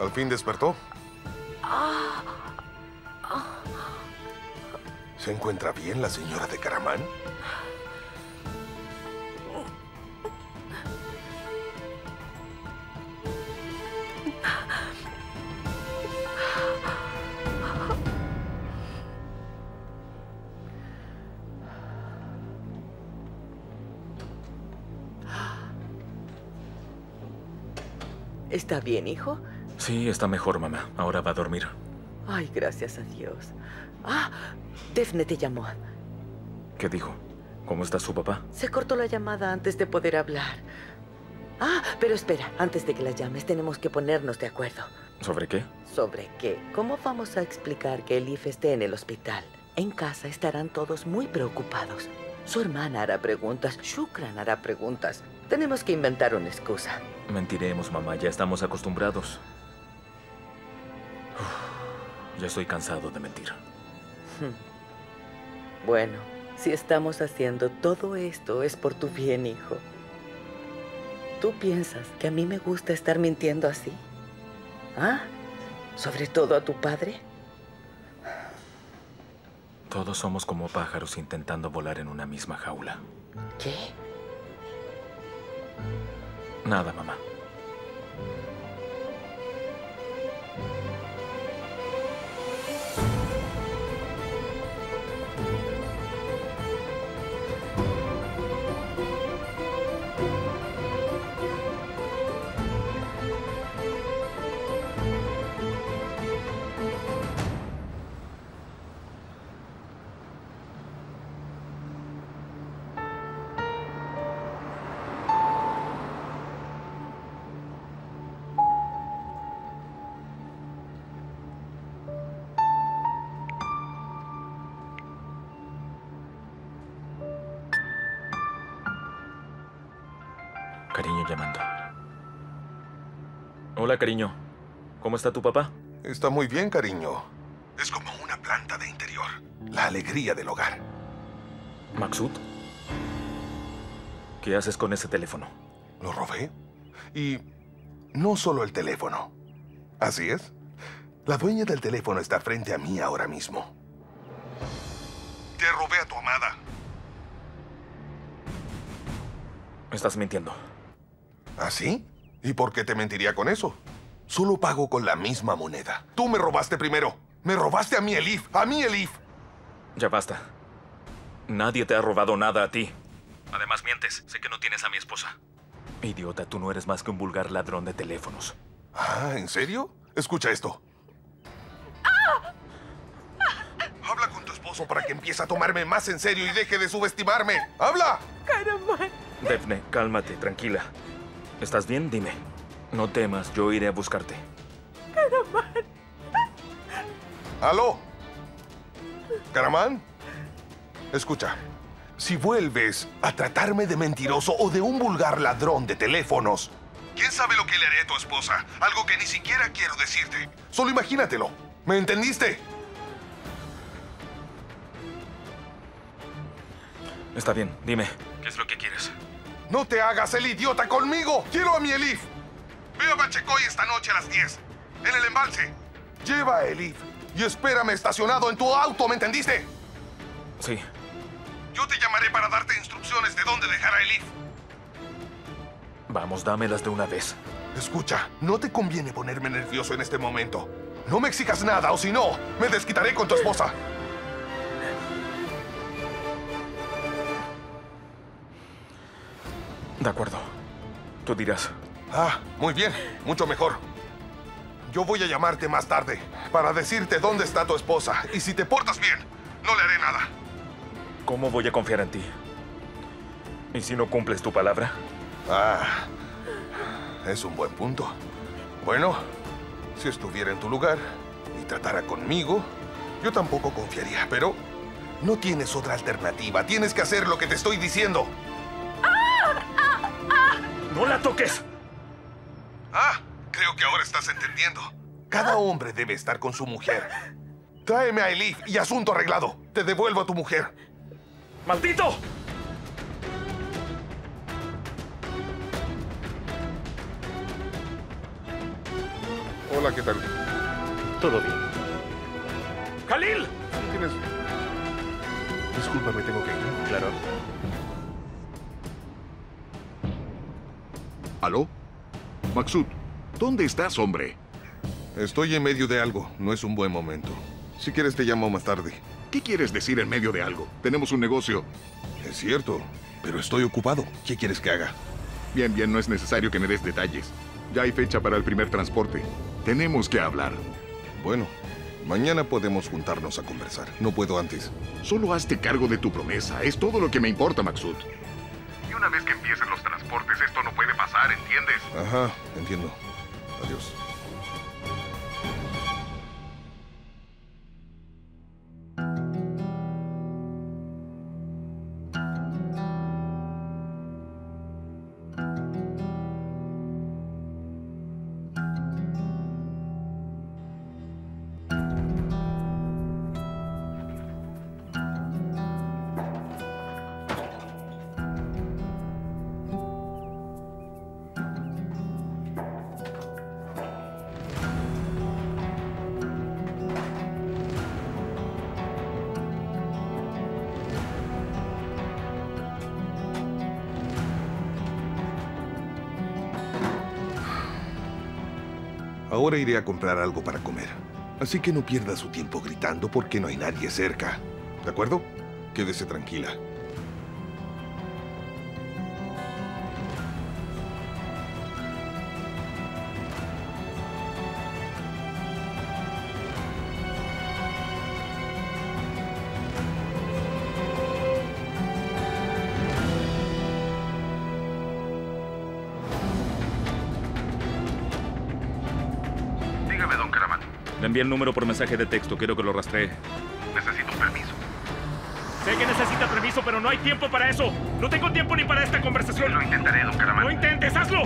¿Al fin despertó? ¿Se encuentra bien la señora de Caramán? ¿Está bien, hijo? Sí, está mejor, mamá. Ahora va a dormir. Ay, gracias a Dios. Ah, Daphne te llamó. ¿Qué dijo? ¿Cómo está su papá? Se cortó la llamada antes de poder hablar. Ah, pero espera, antes de que la llames, tenemos que ponernos de acuerdo. ¿Sobre qué? ¿Sobre qué? ¿Cómo vamos a explicar que Elif esté en el hospital? En casa estarán todos muy preocupados. Su hermana hará preguntas, Shukran hará preguntas. Tenemos que inventar una excusa. Mentiremos, mamá. Ya estamos acostumbrados. Uf, ya estoy cansado de mentir. Bueno, si estamos haciendo todo esto es por tu bien, hijo. ¿Tú piensas que a mí me gusta estar mintiendo así? ¿Ah? ¿Sobre todo a tu padre? Todos somos como pájaros intentando volar en una misma jaula. ¿Qué? Nada, mamá. Cariño llamando. Hola, cariño. ¿Cómo está tu papá? Está muy bien, cariño. Es como una planta de interior. La alegría del hogar. ¿Maksud? ¿Qué haces con ese teléfono? Lo robé. Y no solo el teléfono. Así es. La dueña del teléfono está frente a mí ahora mismo. Te robé a tu amada. Estás mintiendo. ¿Ah, sí? ¿Y por qué te mentiría con eso? Solo pago con la misma moneda. Tú me robaste primero. Me robaste a mí, Elif. A mí, Elif. Ya basta. Nadie te ha robado nada a ti. Además, mientes. Sé que no tienes a mi esposa. Idiota, tú no eres más que un vulgar ladrón de teléfonos. Ah, ¿en serio? Escucha esto. Habla con tu esposo para que empiece a tomarme más en serio y deje de subestimarme. ¡Habla! Caramán. Daphne, cálmate, tranquila. ¿Estás bien? Dime. No temas, yo iré a buscarte. Caramán. ¿Aló? ¿Caramán? Escucha, si vuelves a tratarme de mentiroso o de un vulgar ladrón de teléfonos, ¿quién sabe lo que le haré a tu esposa? Algo que ni siquiera quiero decirte. Solo imagínatelo. ¿Me entendiste? Está bien, dime. ¿Qué es lo que quieres? ¡No te hagas el idiota conmigo! ¡Quiero a mi Elif! Ve a Bachecoy esta noche a las 10, en el embalse. Lleva a Elif y espérame estacionado en tu auto, ¿me entendiste? Sí. Yo te llamaré para darte instrucciones de dónde dejar a Elif. Vamos, dámelas de una vez. Escucha, no te conviene ponerme nervioso en este momento. No me exijas nada, o si no, me desquitaré con tu esposa. De acuerdo. Tú dirás. Ah, muy bien. Mucho mejor. Yo voy a llamarte más tarde para decirte dónde está tu esposa. Y si te portas bien, no le haré nada. ¿Cómo voy a confiar en ti? ¿Y si no cumples tu palabra? Ah, es un buen punto. Bueno, si estuviera en tu lugar y tratara conmigo, yo tampoco confiaría, pero no tienes otra alternativa. Tienes que hacer lo que te estoy diciendo. ¡No la toques! Ah, creo que ahora estás entendiendo. Cada hombre debe estar con su mujer. Tráeme a Elif y asunto arreglado. Te devuelvo a tu mujer. ¡Maldito! Hola, ¿qué tal? Todo bien. ¡Khalil! ¿Tienes...? Discúlpame, tengo que ir. Claro. ¿Aló? Maksud, ¿dónde estás, hombre? Estoy en medio de algo. No es un buen momento. Si quieres, te llamo más tarde. ¿Qué quieres decir en medio de algo? Tenemos un negocio. Es cierto, pero estoy ocupado. ¿Qué quieres que haga? Bien, no es necesario que me des detalles. Ya hay fecha para el primer transporte. Tenemos que hablar. Bueno, mañana podemos juntarnos a conversar. No puedo antes. Solo hazte cargo de tu promesa. Es todo lo que me importa, Maksud. Y una vez que empiecen los transportes, esto no puede pasar, ¿entiendes? Ajá, entiendo. Adiós. Ahora iré a comprar algo para comer. Así que no pierda su tiempo gritando porque no hay nadie cerca. ¿De acuerdo? Quédese tranquila. Dígame, don Karaman. Le envié el número por mensaje de texto. Quiero que lo rastree. Necesito un permiso. Sé que necesita permiso, pero no hay tiempo para eso. No tengo tiempo ni para esta conversación. Lo intentaré, don Karaman. ¡No intentes! ¡Hazlo!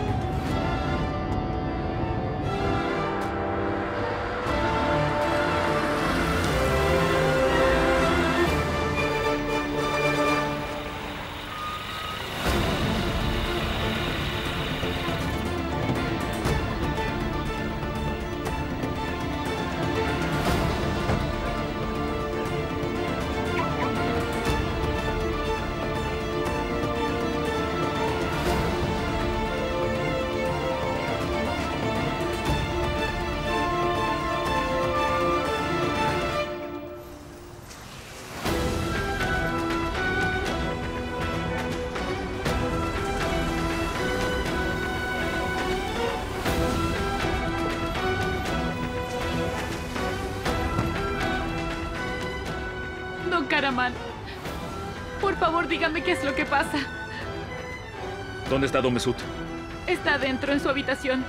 Don Karaman, por favor, dígame qué es lo que pasa. ¿Dónde está Don Mesut? Está adentro, en su habitación.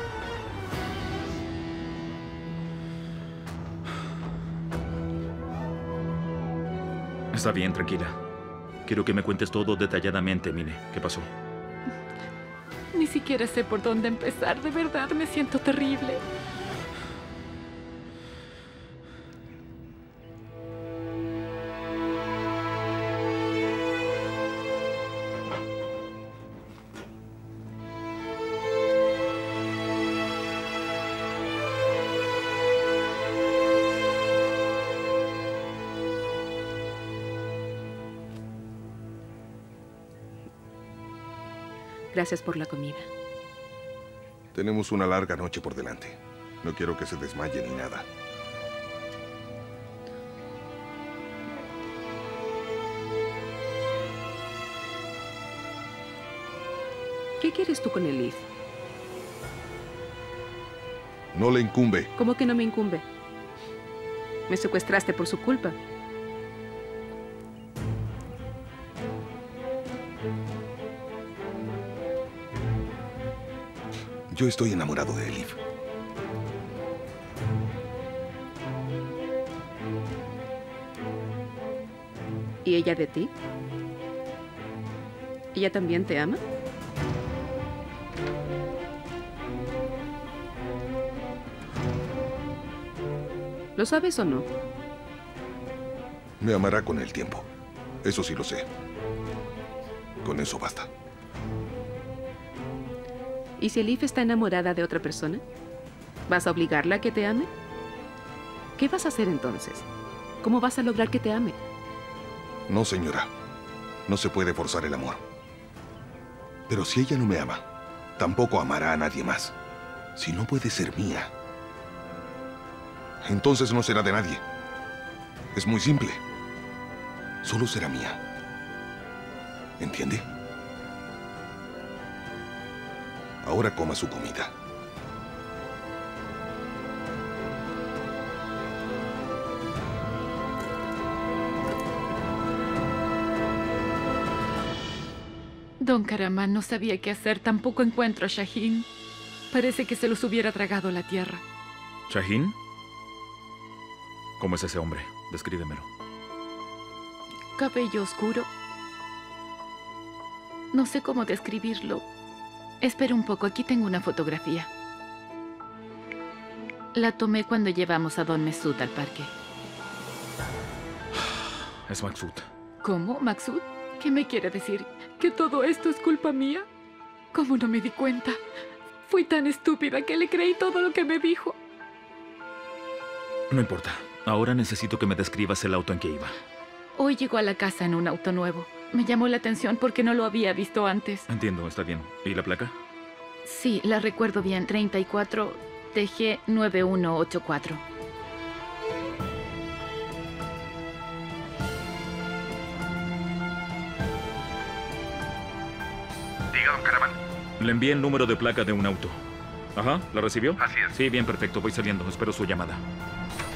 Está bien, tranquila. Quiero que me cuentes todo detalladamente, Mine. ¿Qué pasó? Ni siquiera sé por dónde empezar. De verdad, me siento terrible. Gracias por la comida. Tenemos una larga noche por delante. No quiero que se desmaye ni nada. ¿Qué quieres tú con Elif? No le incumbe. ¿Cómo que no me incumbe? Me secuestraste por su culpa. Yo estoy enamorado de Elif. ¿Y ella de ti? ¿Ella también te ama? ¿Lo sabes o no? Me amará con el tiempo. Eso sí lo sé. Con eso basta. ¿Y si Elif está enamorada de otra persona? ¿Vas a obligarla a que te ame? ¿Qué vas a hacer entonces? ¿Cómo vas a lograr que te ame? No, señora. No se puede forzar el amor. Pero si ella no me ama, tampoco amará a nadie más. Si no puede ser mía, entonces no será de nadie. Es muy simple. Solo será mía. ¿Entiende? Ahora coma su comida. Don Karaman, no sabía qué hacer. Tampoco encuentro a Shaheen. Parece que se los hubiera tragado la tierra. ¿Shaheen? ¿Cómo es ese hombre? Descríbemelo. Cabello oscuro. No sé cómo describirlo. Espera un poco, aquí tengo una fotografía. La tomé cuando llevamos a Don Mesut al parque. Es Maksud. ¿Cómo, Maksud? ¿Qué me quiere decir? ¿Que todo esto es culpa mía? ¿Cómo no me di cuenta? Fui tan estúpida que le creí todo lo que me dijo. No importa. Ahora necesito que me describas el auto en que iba. Hoy llegó a la casa en un auto nuevo. Me llamó la atención porque no lo había visto antes. Entiendo, está bien. ¿Y la placa? Sí, la recuerdo bien. 34 TG 9184. Diga, don Karaman. Le envié el número de placa de un auto. Ajá, ¿la recibió? Así es. Sí, bien, perfecto. Voy saliendo. Espero su llamada.